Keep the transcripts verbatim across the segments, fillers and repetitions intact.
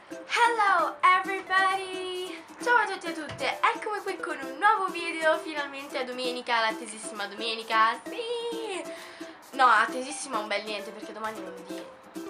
Hello everybody! Ciao a tutti e a tutte, eccomi qui con un nuovo video, finalmente è domenica, l'attesissima domenica, sì! No, attesissima un bel niente perché domani è lunedì.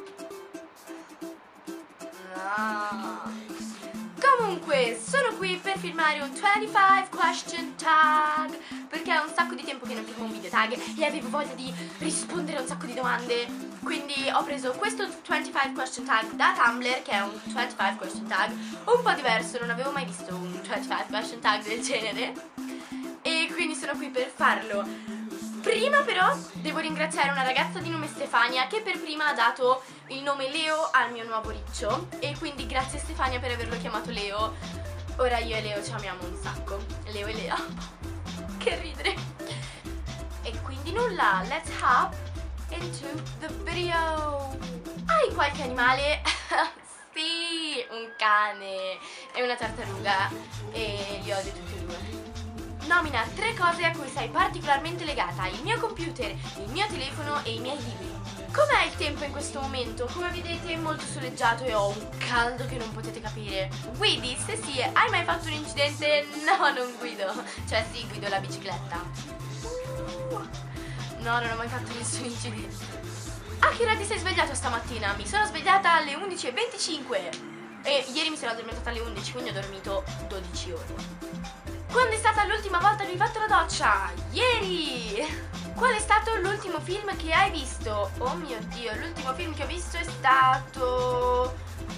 No. Comunque, sono qui per filmare un venticinque question tag perché è un sacco di tempo che non filmo un video tag e avevo voglia di rispondere a un sacco di domande. Quindi ho preso questo venticinque question tag da Tumblr, che è un venticinque question tag un po' diverso, non avevo mai visto un venticinque question tag del genere e quindi sono qui per farlo. Prima però devo ringraziare una ragazza di nome Stefania che per prima ha dato il nome Leo al mio nuovo riccio e quindi grazie Stefania per averlo chiamato Leo. Ora io e Leo ci amiamo un sacco, Leo e Lea. Che ridere. E quindi nulla, let's hop into the video. Hai qualche animale? Sì, un cane e una tartaruga e li odio tutti e due. Nomina tre cose a cui sei particolarmente legata: il mio computer, il mio telefono e i miei libri. Com'è il tempo in questo momento? Come vedete è molto soleggiato e ho un caldo che non potete capire. Guidi? Se sì, hai mai fatto un incidente? No, non guido. Cioè sì, guido la bicicletta. Uh. No, non ho mai fatto nessun incidente. A che ora ti sei svegliato stamattina? Mi sono svegliata alle undici e venticinque e ieri mi sono addormentata alle undici, quindi ho dormito dodici ore. Quando è stata l'ultima volta che hai fatto la doccia? Ieri! Qual è stato l'ultimo film che hai visto? Oh mio Dio, l'ultimo film che ho visto è stato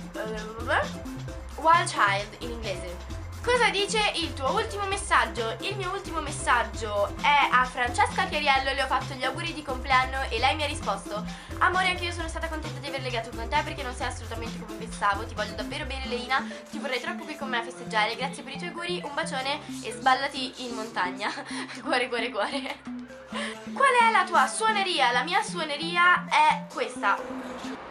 uh, Wild Child in inglese. Cosa dice il tuo ultimo messaggio? Il mio ultimo messaggio è a Francesca Chiariello, le ho fatto gli auguri di compleanno e lei mi ha risposto: amore, anche io sono stata contenta di aver legato con te perché non sei assolutamente come pensavo, ti voglio davvero bene Leina, ti vorrei troppo qui con me a festeggiare, grazie per i tuoi auguri, un bacione e sballati in montagna. Cuore, cuore, cuore. Qual è la tua suoneria? La mia suoneria è questa.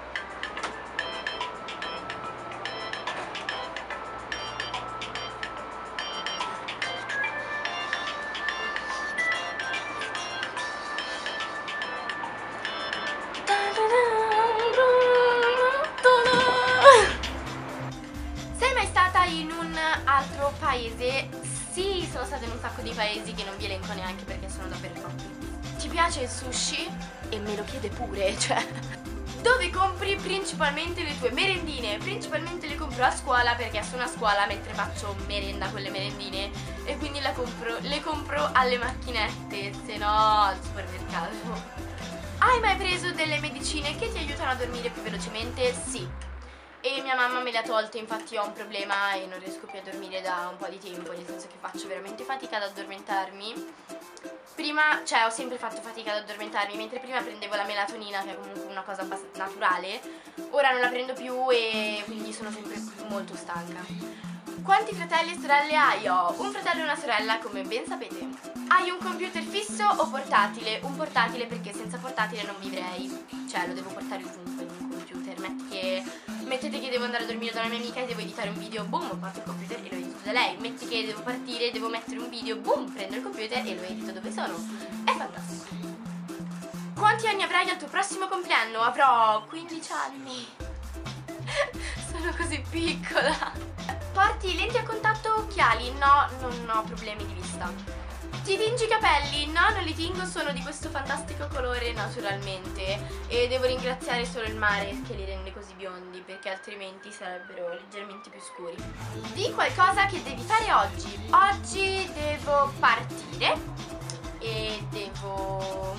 Sei mai stata in un altro paese? Sì, sono stata in un sacco di paesi che non vi elenco neanche perché sono davvero troppi. Ti piace il sushi? E me lo chiede pure, cioè. Dove compri principalmente le tue merendine? Principalmente le compro a scuola perché sono a scuola mentre faccio merenda con le merendine e quindi la compro, le compro alle macchinette, se no al supermercato. Hai mai preso delle medicine che ti aiutano a dormire più velocemente? Sì. E mia mamma me le ha tolte, infatti ho un problema e non riesco più a dormire da un po' di tempo, nel senso che faccio veramente fatica ad addormentarmi. Prima, cioè ho sempre fatto fatica ad addormentarmi, mentre prima prendevo la melatonina, che è comunque una cosa abbastanza naturale, ora non la prendo più e quindi sono sempre molto stanca. Quanti fratelli e sorelle hai? Ho un fratello e una sorella, come ben sapete. Hai un computer fisso o portatile? Un portatile perché senza portatile non vivrei, cioè lo devo portare ovunque in un computer. Metti che, mettete che devo andare a dormire da una mia amica e devo editare un video, boom, porto il computer e lo edito da lei. Metti che devo partire e devo mettere un video, boom, prendo il computer e lo edito dove sono. È fantastico. Quanti anni avrai al tuo prossimo compleanno? Avrò quindici anni. Sono così piccola. Porti lenti a contatto o occhiali? No, non ho problemi di vista. Ti tingi i capelli? No, non li tingo, sono di questo fantastico colore naturalmente e devo ringraziare solo il mare che li rende così biondi perché altrimenti sarebbero leggermente più scuri. Di qualcosa che devi fare oggi. Oggi devo partire e devo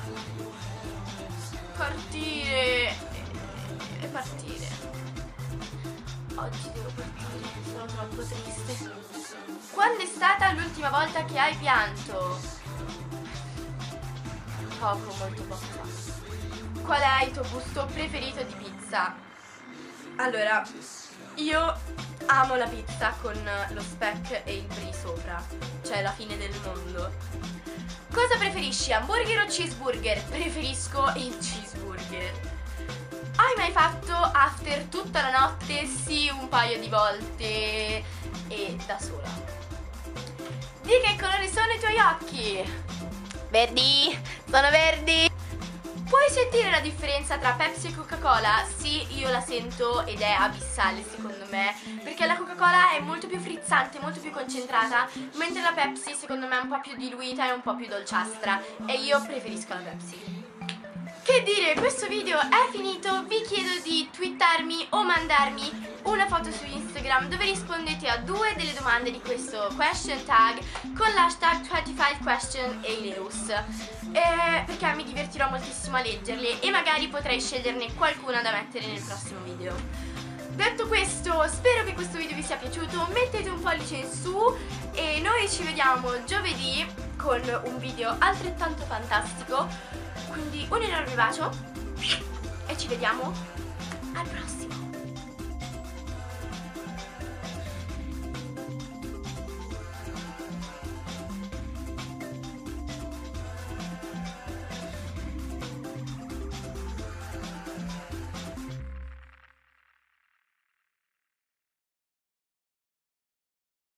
partire e partire. Oggi devo partire, sono troppo triste. Quando è stata l'ultima volta che hai pianto? Poco, molto poco fa. Qual è il tuo gusto preferito di pizza? Allora, io amo la pizza con lo speck e il brie sopra, cioè la fine del mondo. Cosa preferisci, hamburger o cheeseburger? Preferisco il cheeseburger. Hai mai fatto after tutta la notte? Sì, un paio di volte e da sola. Di che colore sono i tuoi occhi? Verdi, sono verdi. Puoi sentire la differenza tra Pepsi e Coca-Cola? Sì, io la sento ed è abissale secondo me, perché la Coca-Cola è molto più frizzante, molto più concentrata, mentre la Pepsi secondo me è un po' più diluita e un po' più dolciastra, e io preferisco la Pepsi. Che dire, questo video è finito, vi chiedo di twittarmi o mandarmi una foto su Instagram dove rispondete a due delle domande di questo question tag con l'hashtag venticinque question Eleus, eh, perché mi divertirò moltissimo a leggerle e magari potrei sceglierne qualcuna da mettere nel prossimo video. Detto questo, spero che questo video vi sia piaciuto, mettete un pollice in su e noi ci vediamo giovedì con un video altrettanto fantastico. Quindi un enorme bacio e ci vediamo al prossimo!